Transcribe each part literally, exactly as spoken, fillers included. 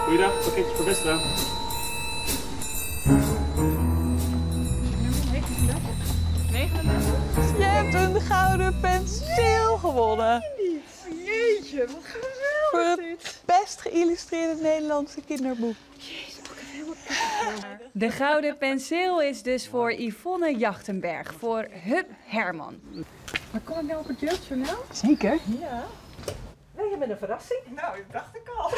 Goeiedag, pakketje voor Westra. Je hebt een gouden penseel gewonnen. Jeetje, wat geweldig Voor het dit. best geïllustreerde Nederlandse kinderboek. De gouden penseel is dus voor Yvonne Jachtenberg, voor Hup Herman. Maar kom ik nou op het jeugdjournaal? Zeker. Ja. Nee, je bent een verrassing. Nou, dat dacht ik al.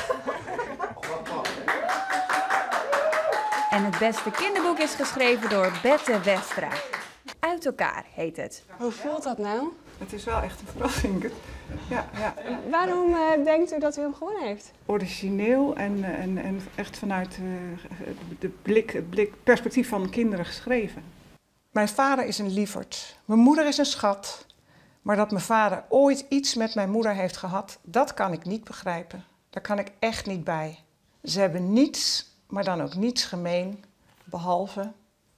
En het beste kinderboek is geschreven door Bette Westra. Uit elkaar heet het. Hoe voelt dat nou? Het is wel echt een verrassing. Ja, ja. Waarom uh, denkt u dat u hem gewonnen heeft? Origineel en, en, en echt vanuit uh, de blik, het blik, perspectief van kinderen geschreven. Mijn vader is een lieverd. Mijn moeder is een schat. Maar dat mijn vader ooit iets met mijn moeder heeft gehad, dat kan ik niet begrijpen. Daar kan ik echt niet bij. Ze hebben niets, maar dan ook niets gemeen, behalve...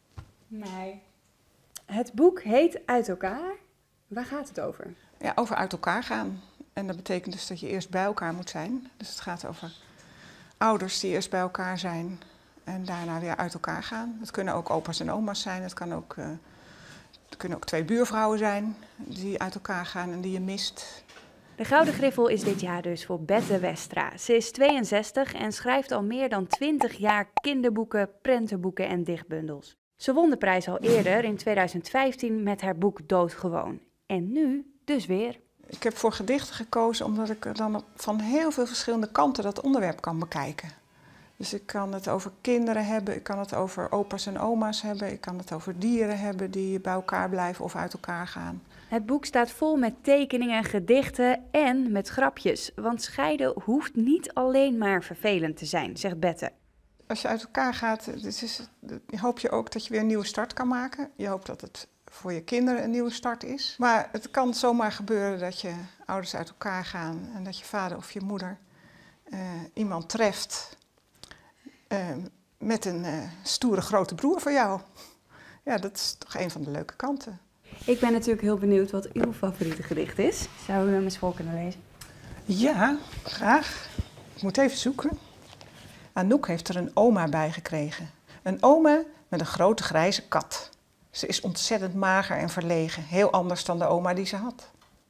Nee. Het boek heet Uit elkaar. Waar gaat het over? Ja, over uit elkaar gaan. En dat betekent dus dat je eerst bij elkaar moet zijn. Dus het gaat over ouders die eerst bij elkaar zijn en daarna weer uit elkaar gaan. Het kunnen ook opa's en oma's zijn. Het, kan ook, uh, het kunnen ook twee buurvrouwen zijn die uit elkaar gaan en die je mist. De Gouden Griffel is dit jaar dus voor Bette Westra. Ze is tweeënzestig en schrijft al meer dan twintig jaar kinderboeken, prentenboeken en dichtbundels. Ze won de prijs al eerder, in tweeduizend vijftien, met haar boek Doodgewoon. En nu dus weer. Ik heb voor gedichten gekozen omdat ik dan van heel veel verschillende kanten dat onderwerp kan bekijken. Dus ik kan het over kinderen hebben, ik kan het over opa's en oma's hebben, ik kan het over dieren hebben die bij elkaar blijven of uit elkaar gaan. Het boek staat vol met tekeningen, gedichten en met grapjes. Want scheiden hoeft niet alleen maar vervelend te zijn, zegt Bette. Als je uit elkaar gaat, dus is, hoop je ook dat je weer een nieuwe start kan maken. Je hoopt dat het voor je kinderen een nieuwe start is. Maar het kan zomaar gebeuren dat je ouders uit elkaar gaan en dat je vader of je moeder uh, iemand treft uh, met een uh, stoere grote broer voor jou. Ja, dat is toch een van de leuke kanten. Ik ben natuurlijk heel benieuwd wat uw favoriete gedicht is. Zou u hem eens voor kunnen lezen? Ja, graag. Ik moet even zoeken. Anouk heeft er een oma bij gekregen. Een oma met een grote grijze kat. Ze is ontzettend mager en verlegen, heel anders dan de oma die ze had.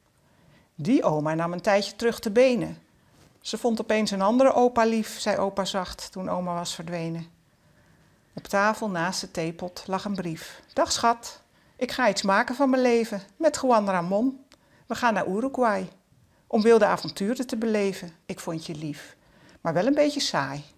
Die oma nam een tijdje terug de benen. Ze vond opeens een andere opa lief, zei opa zacht toen oma was verdwenen. Op tafel naast de theepot lag een brief. Dag schat, ik ga iets maken van mijn leven met Juan Ramon. We gaan naar Uruguay om wilde avonturen te beleven. Ik vond je lief, maar wel een beetje saai.